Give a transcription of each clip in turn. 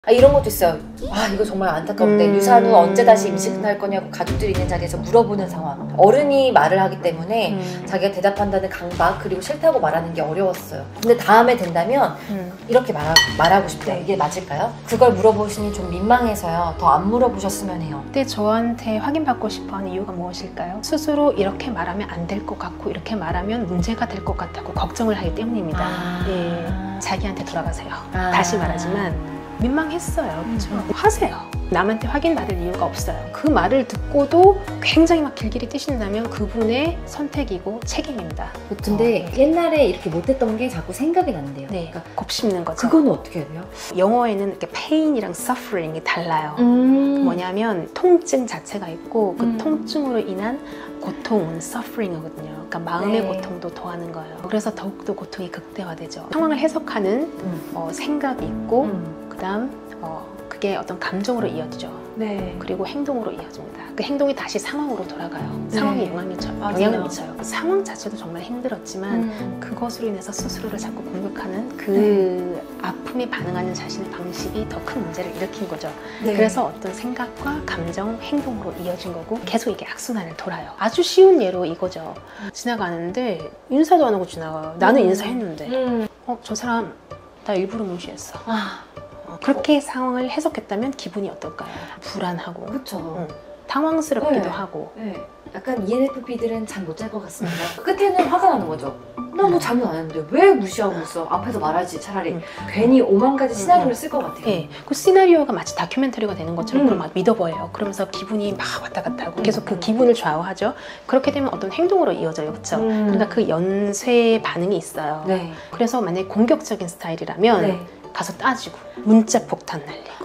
이런 것도 있어요. 이거 정말 안타까운데 유산 후 언제 다시 임신할 거냐고 가족들이 있는 자리에서 물어보는 상황. 어른이 말을 하기 때문에 자기가 대답한다는 강박 그리고 싫다고 말하는 게 어려웠어요. 근데 다음에 된다면 이렇게 말하고 싶대요. 이게 맞을까요? 그걸 물어보시니 좀 민망해서요. 더 안 물어보셨으면 해요. 그때 저한테 확인받고 싶어하는 이유가 무엇일까요? 스스로 이렇게 말하면 안 될 것 같고 이렇게 말하면 문제가 될 것 같다고 걱정을 하기 때문입니다. 예, 자기한테 돌아가세요. 다시 말하지만 민망했어요. 그렇죠? 하세요. 남한테 확인받을 이유가 없어요. 그 말을 듣고도 굉장히 막 길길이 뛰신다면 그분의 선택이고 책임입니다. 근데 옛날에 이렇게 못했던 게 자꾸 생각이 난대요. 네, 그러니까 곱씹는 거죠. 그거는 어떻게 해야 돼요? 영어에는 이렇게 pain이랑 suffering이 달라요. 뭐냐면 통증 자체가 있고 그 통증으로 인한 고통은 suffering이거든요. 그러니까 마음의 고통도 더하는 거예요. 그래서 더욱더 고통이 극대화되죠. 상황을 해석하는 생각이 있고 그다음 그게 어떤 감정으로 이어지죠. 네. 그리고 행동으로 이어집니다. 그 행동이 다시 상황으로 돌아가요. 상황에 영향을 미쳐요. 그 상황 자체도 정말 힘들었지만 그것으로 인해서 스스로를 자꾸 공격하는 그 아픔에 반응하는 자신의 방식이 더 큰 문제를 일으킨 거죠. 그래서 어떤 생각과 감정, 행동으로 이어진 거고 계속 이게 악순환을 돌아요. 아주 쉬운 예로 이거죠. 지나가는데 인사도 안 하고 지나가요. 나는 인사했는데 저 사람 나 일부러 무시했어. 그렇게 상황을 해석했다면 기분이 어떨까요? 불안하고 그렇죠. 당황스럽기도 하고. 약간 ENFP들은 잠 못 잘 것 같습니다. 끝에는 화가 나는 거죠. 나 뭐 잘못 안 했는데 왜 무시하고 있어? 앞에서 말하지 차라리. 괜히 5만 가지 시나리오를 쓸 것 같아요. 그 시나리오가 마치 다큐멘터리가 되는 것처럼 그걸 막 믿어보여요. 그러면서 기분이 막 왔다 갔다 하고 계속 그 기분을 좌우하죠. 그렇게 되면 어떤 행동으로 이어져요. 그렇죠? 그러니까 그 연쇄 반응이 있어요. 그래서 만약에 공격적인 스타일이라면 가서 따지고 문자 폭탄 날리고,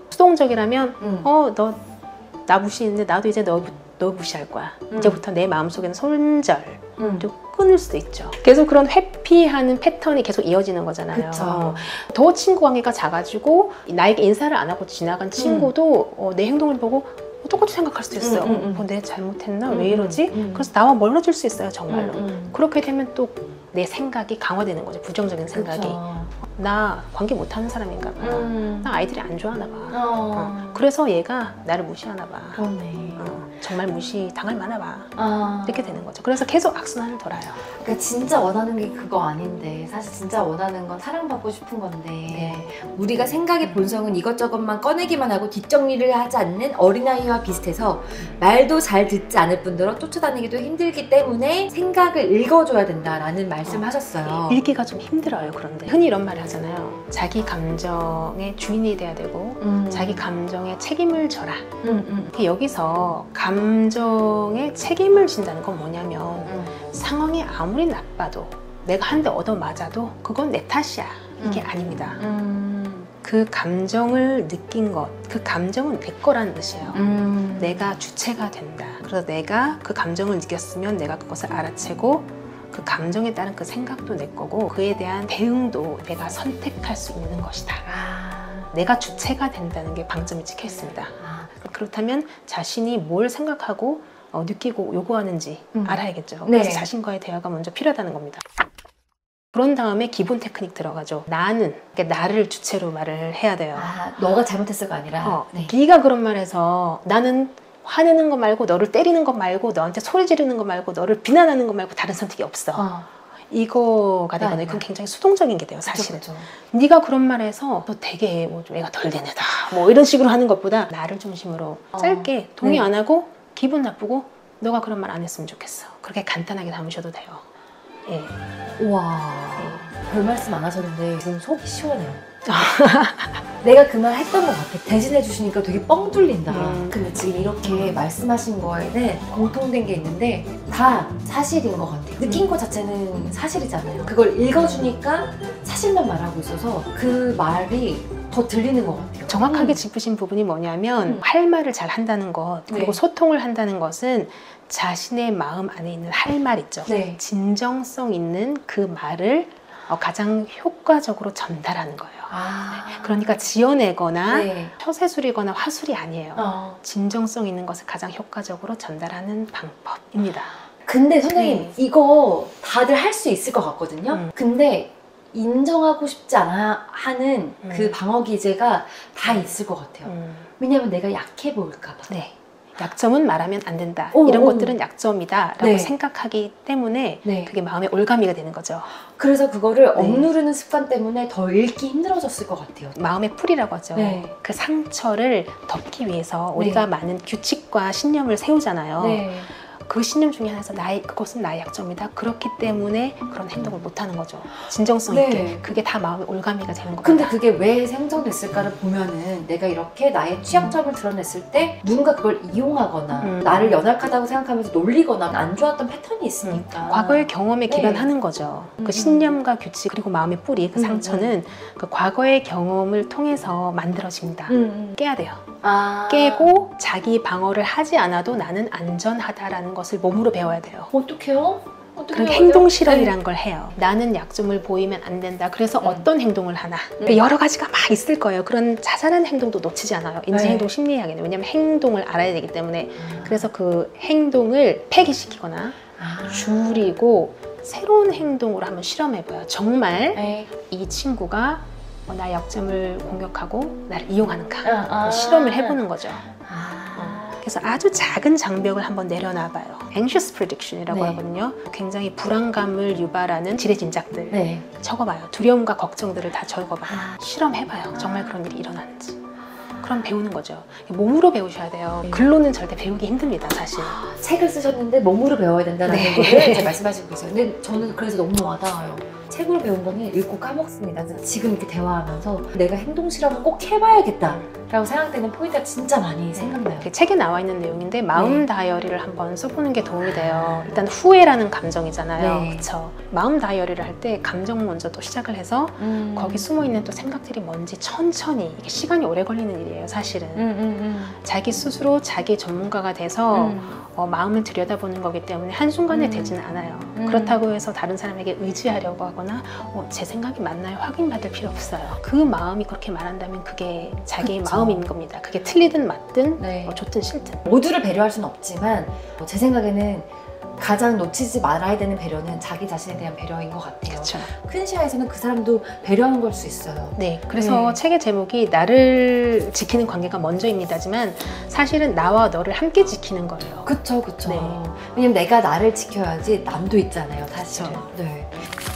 수동적이라면 너 나 무시했는데 나도 이제 너 무시할 거야. 이제부터 내 마음속에는 손절도 끊을 수도 있죠. 계속 그런 회피하는 패턴이 계속 이어지는 거잖아요. 그쵸. 더 친구 관계가 작아지고 나에게 인사를 안 하고 지나간 친구도 내 행동을 보고 똑같이 생각할 수도 있어요. 내가 잘못했나? 왜 이러지? 그래서 나와 멀어질 수 있어요, 정말로. 그렇게 되면 또 내 생각이 강화되는 거죠. 부정적인 생각이. 그쵸. 나 관계 못하는 사람인가 봐. 나 아이들이 안 좋아하나 봐. 그래서 얘가 나를 무시하나 봐. 그러네. 정말 무시 당할 만하 봐. 이렇게 되는 거죠. 그래서 계속 악순환을 돌아요. 그러니까 진짜 원하는 게 그거 아닌데, 사실 진짜 원하는 건 사랑받고 싶은 건데 우리가 생각의 본성은 이것저것만 꺼내기만 하고 뒷정리를 하지 않는 어린아이와 비슷해서 말도 잘 듣지 않을 뿐더러 쫓아다니기도 힘들기 때문에 생각을 읽어줘야 된다라는 말씀하셨어요. 읽기가 좀 힘들어요. 그런데 흔히 이런 말을 하잖아요. 자기 감정의 주인이 돼야 되고 자기 감정에 책임을 져라. 여기서 감정에 책임을 진다는 건 뭐냐면 상황이 아무리 나빠도 내가 한 대 얻어맞아도 그건 내 탓이야. 이게 아닙니다. 그 감정을 느낀 것, 그 감정은 내 거라는 뜻이에요. 내가 주체가 된다. 그래서 내가 그 감정을 느꼈으면 내가 그것을 알아채고 그 감정에 따른 그 생각도 내 거고 그에 대한 대응도 내가 선택할 수 있는 것이다. 내가 주체가 된다는 게 방점이 찍혀 있습니다. 그렇다면 자신이 뭘 생각하고 느끼고 요구하는지 알아야겠죠. 그래서 자신과의 대화가 먼저 필요하다는 겁니다. 그런 다음에 기본 테크닉 들어가죠. 나는, 그러니까 나를 주체로 말을 해야 돼요. 너가 잘못했어가 아니라 네가 그런 말해서 나는 화내는 거 말고 너를 때리는 거 말고 너한테 소리 지르는 거 말고 너를 비난하는 거 말고 다른 선택이 없어. 이거가 되거든요. 그건 굉장히 수동적인 게 돼요, 사실은. 그쵸. 네가 그런 말해서 너 되게 뭐 좀 애가 덜 되네다 뭐 이런 식으로 하는 것보다 나를 중심으로 짧게 동의 안 하고 기분 나쁘고 너가 그런 말 안 했으면 좋겠어. 그렇게 간단하게 담으셔도 돼요. 우와, 별 말씀 안 하셨는데 지금 속이 시원해요. 내가 그 말 했던 것 같아. 대신해 주시니까 되게 뻥 뚫린다. 근데 지금 이렇게 말씀하신 거에는 공통된 게 있는데 다 사실인 것 같아요. 느낀 것 자체는 사실이잖아요. 그걸 읽어주니까 사실만 말하고 있어서 그 말이 더 들리는 것 같아요. 정확하게 짚으신 부분이 뭐냐면 할 말을 잘 한다는 것, 그리고 소통을 한다는 것은 자신의 마음 안에 있는 할 말 있죠. 진정성 있는 그 말을 가장 효과적으로 전달하는 거예요. 그러니까 지어내거나 처세술이거나 화술이 아니에요. 진정성 있는 것을 가장 효과적으로 전달하는 방법입니다. 근데 선생님 이거 다들 할 수 있을 것 같거든요. 근데 인정하고 싶지 않아 하는 그 방어 기제가 다 있을 것 같아요. 왜냐면 내가 약해 보일까 봐. 네. 약점은 말하면 안 된다. 오, 이런 오. 것들은 약점이다 라고 네. 생각하기 때문에 네. 그게 마음의 올가미가 되는 거죠. 그래서 그거를 네. 억누르는 습관 때문에 더 읽기 힘들어졌을 것 같아요. 마음의 풀이라고 하죠. 네. 그 상처를 덮기 위해서 우리가 네. 많은 규칙과 신념을 세우잖아요. 네. 그 신념 중에 하나에서 그것은 나의 약점이다. 그렇기 때문에 그런 행동을 못하는 거죠. 진정성 네. 있게. 그게 다 마음의 올가미가 되는 겁니다. 근데 그게 왜 생성됐을까를 보면은 내가 이렇게 나의 취약점을 드러냈을 때 누군가 그걸 이용하거나 나를 연약하다고 생각하면서 놀리거나 안 좋았던 패턴이 있으니까. 과거의 경험에 네. 기반하는 거죠. 그 신념과 규칙 그리고 마음의 뿌리, 그 상처는 그 과거의 경험을 통해서 만들어집니다. 깨야 돼요. 아. 깨고 자기 방어를 하지 않아도 나는 안전하다라는 것을 몸으로 배워야 돼요. 어떡해요? 그런 행동 실험이란 걸 해요. 나는 약점을 보이면 안 된다. 그래서 어떤 행동을 하나. 그러니까 여러 가지가 막 있을 거예요. 그런 자잘한 행동도 놓치지 않아요. 인지행동 심리학에는. 왜냐하면 행동을 알아야 되기 때문에. 그래서 그 행동을 폐기시키거나 줄이고 새로운 행동으로 한번 실험해봐요. 정말 네. 이 친구가 나의 약점을 공격하고 나를 이용하는가. 실험을 해보는 거죠. 그래서 아주 작은 장벽을 한번 내려놔봐요. anxious prediction이라고 네. 하거든요. 굉장히 불안감을 유발하는 지레짐작들 네. 적어봐요. 두려움과 걱정들을 다 적어봐요. 실험해봐요. 정말 그런 일이 일어나는지. 그럼 배우는 거죠. 몸으로 배우셔야 돼요. 글로는 절대 배우기 힘듭니다, 사실. 책을 쓰셨는데 몸으로 배워야 된다는 네. 거를 이제 말씀하시고 계세요. 근데 저는 그래서 너무 와닿아요. 책으로 배운 거는 읽고 까먹습니다. 그래서 지금 이렇게 대화하면서 내가 행동 실험을 꼭 해봐야겠다 라고 생각되는 포인트가 진짜 많이 생각나요. 그 책에 나와 있는 내용인데 마음 다이어리를 한번 써보는 게 도움이 돼요. 일단 후회라는 감정이잖아요. 네. 그렇죠? 마음 다이어리를 할 때 감정 먼저 또 시작을 해서 거기 숨어있는 또 생각들이 뭔지 천천히, 이게 시간이 오래 걸리는 일이에요, 사실은. 자기 스스로 자기 전문가가 돼서 마음을 들여다보는 거기 때문에 한순간에 되지는 않아요. 그렇다고 해서 다른 사람에게 의지하려고 하거나 제 생각이 맞나요? 확인받을 필요 없어요. 그 마음이 그렇게 말한다면 그게 자기의 그쵸. 마음인 겁니다. 그게 틀리든 맞든 네. 좋든 싫든. 모두를 배려할 수는 없지만 제 생각에는 가장 놓치지 말아야 되는 배려는 자기 자신에 대한 배려인 것 같아요. 그렇죠. 큰 시야에서는 그 사람도 배려하는 걸 수 있어요. 네, 그래서 네. 책의 제목이 나를 지키는 관계가 먼저입니다지만 사실은 나와 너를 함께 지키는 거예요. 그쵸, 그쵸. 네. 왜냐면 내가 나를 지켜야지 남도 있잖아요, 사실은. 그쵸. 네.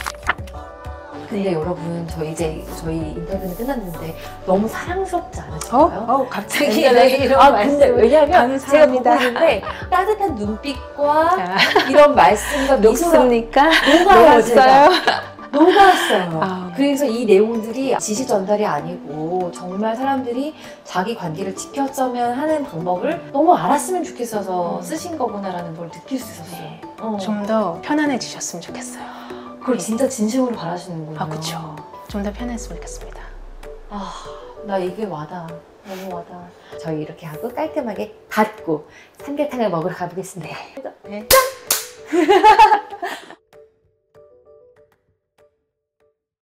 근데 네. 여러분, 저희 인터뷰는 끝났는데 너무 사랑스럽지 않으신가요? 갑자기 근데 이런 근데 왜냐면 제가 보고 감사합니다. 있는데 따뜻한 눈빛과 자, 이런 말씀과 미소가 녹습니까? 녹아요, 제가. 녹았어요. 아. 그래서 이 내용들이 지시 전달이 아니고 정말 사람들이 자기 관계를 지켰으면 하는 방법을 너무 알았으면 좋겠어서 쓰신 거구나라는 걸 느낄 수 있었어요. 네. 좀 더 편안해지셨으면 좋겠어요. 그걸 진짜 진심으로 바라시는군요. 아, 그쵸. 좀 더 편했으면 좋겠습니다. 나 이게 와닿아. 너무 와닿아. 저희 이렇게 하고 깔끔하게 닫고 삼계탕을 먹으러 가보겠습니다. 네. 짠!